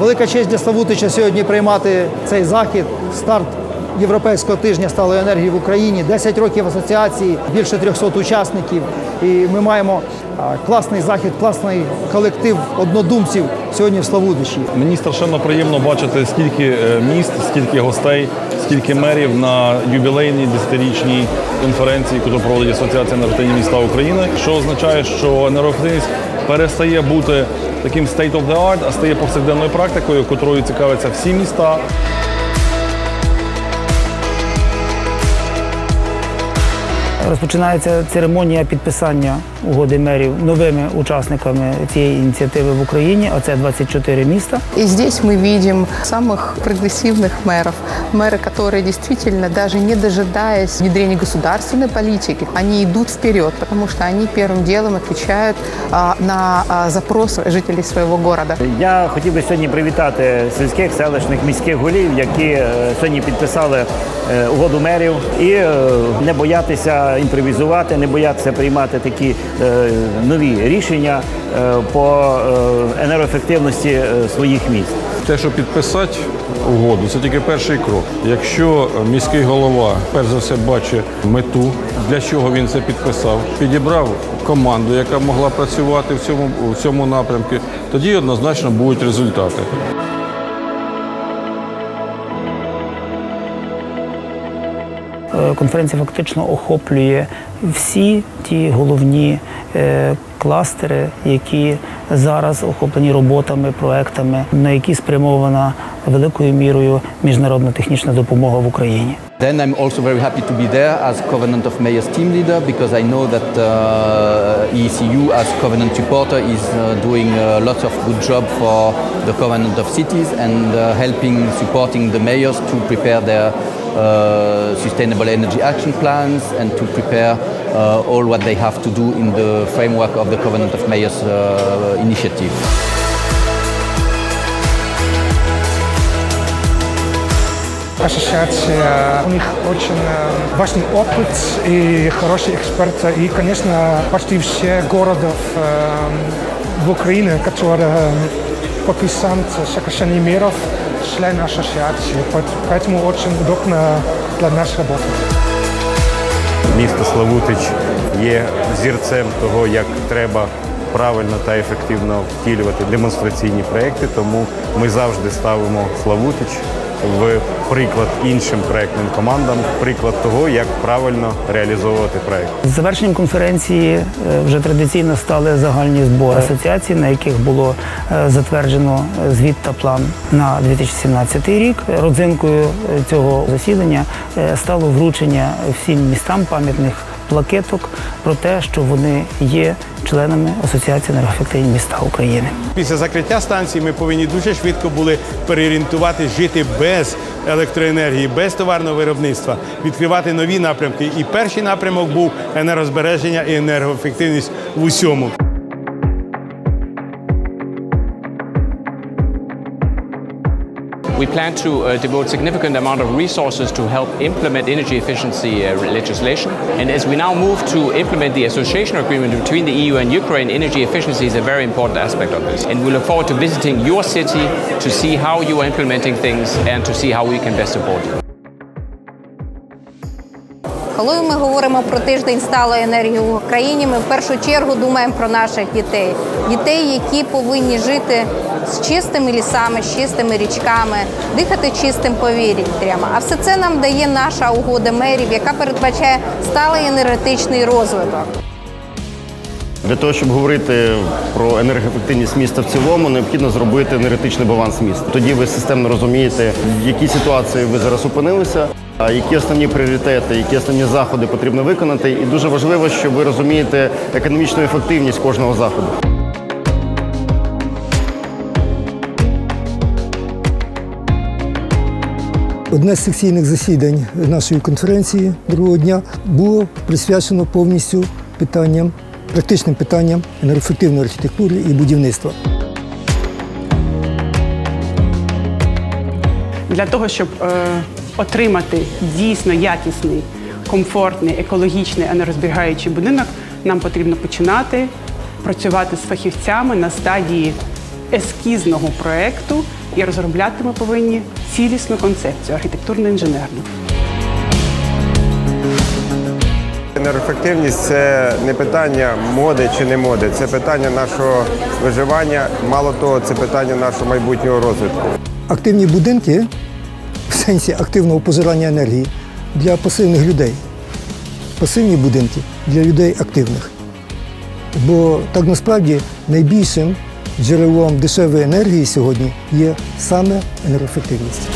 Велика честь для Славутича сьогодні приймати цей захід, старт Європейського тижня сталої енергії в Україні. 10 років асоціації, більше 300 учасників. І ми маємо класний захід, класний колектив однодумців сьогодні в Славутичі. Мені страшенно приємно бачити, скільки міст, скільки гостей, скільки мерів на ювілейній 10-річній конференції, яку проводить Асоціація енергоефективні міста України, що означає, що енергоефективність перестає бути таким state of the art, а стає повсякденною практикою, котрою цікавляться всі міста. Розпочинається церемонія підписання угоди мерів новими учасниками цієї ініціативи в Україні, а це 24 міста. И здесь мы видим самых прогрессивных мэров. Мэры, которые действительно, даже не дожидаясь внедрения государственной политики, они идут вперед, потому что они первым делом отвечают на запросы жителей своего города. Я хотів би сьогодні привітати сільських, селищних, міських голів, які сьогодні підписали угоду мерів, і не боятися імпровізувати, не боятися приймати такі нові рішення по енергоефективності своїх міст. Те, що підписати угоду, це тільки перший крок. Якщо міський голова, перш за все, бачить мету, для чого він це підписав, підібрав команду, яка могла працювати в цьому напрямку, тоді однозначно будуть результати. Конференція фактично охоплює всі ті головні кластери, які зараз охоплені роботами, проектами, на які спрямована великою мірою міжнародна технічна допомога в Україні. Then I'm also very happy to be there as Covenant of Mayors team leader, because I know that ECU as Covenant supporter is doing lots of good job for the Covenant of Cities and supporting the mayors to prepare their sustainable energy action plans and to prepare all what they have to do in the framework of the Covenant of Mayors initiative. Ассоциация, у них очень важный опыт и хорошие эксперты. И, конечно, почти все города в Украине, которые подписаны соглашение миров, члены ассоциации. Поэтому очень удобно для нас работать. Місто Славутич є зірцем того, як треба правильно та ефективно втілювати демонстраційні проекти, тому ми завжди ставимо Славутич в приклад іншим проектним командам, приклад того, як правильно реалізовувати проект. З завершенням конференції вже традиційно стали загальні збори асоціації, на яких було затверджено звіт та план на 2017 рік. Родзинкою цього засідання стало вручення всім містам пам'ятних плакеток про те, що вони є членами Асоціації енергоефективні міста України. Після закриття станції ми повинні дуже швидко були переорієнтувати, жити без електроенергії, без товарного виробництва, відкривати нові напрямки. І перший напрямок був енергозбереження і енергоефективність в усьому. We plan to devote significant amount of resources to help implement energy efficiency legislation. And as we now move to implement the association agreement between the EU and Ukraine, energy efficiency is a very important aspect of this. And we look forward to visiting your city to see how you are implementing things and to see how we can best support you. Коли ми говоримо про тиждень сталої енергії в Україні, ми в першу чергу думаємо про наших дітей. Дітей, які повинні жити з чистими лісами, з чистими річками, дихати чистим повітрям. А все це нам дає наша угода мерів, яка передбачає сталий енергетичний розвиток. Для того, щоб говорити про енергоефективність міста в цілому, необхідно зробити енергетичний баланс міста. Тоді ви системно розумієте, в якій ситуації ви зараз опинилися, які основні пріоритети, які основні заходи потрібно виконати. І дуже важливо, що ви розумієте економічну ефективність кожного заходу. Одне з секційних засідань нашої конференції другого дня було присвячено повністю практичним питанням енергоефективної архітектури і будівництва. Для того, щоб отримати дійсно якісний, комфортний, екологічний, енергозберігаючий будинок, нам потрібно починати працювати з фахівцями на стадії ескізного проєкту І розробляти ми повинні цілісну концепцію, архітектурно-інженерну. Енергоефективність – це не питання моди чи не моди, це питання нашого виживання, мало того, це питання нашого майбутнього розвитку. Активні будинки, в сенсі активного позирання енергії, для пасивних людей. Пасивні будинки для людей активних. Бо так насправді найбільшим джерелом дешевої енергії сьогодні є саме енергоефективність.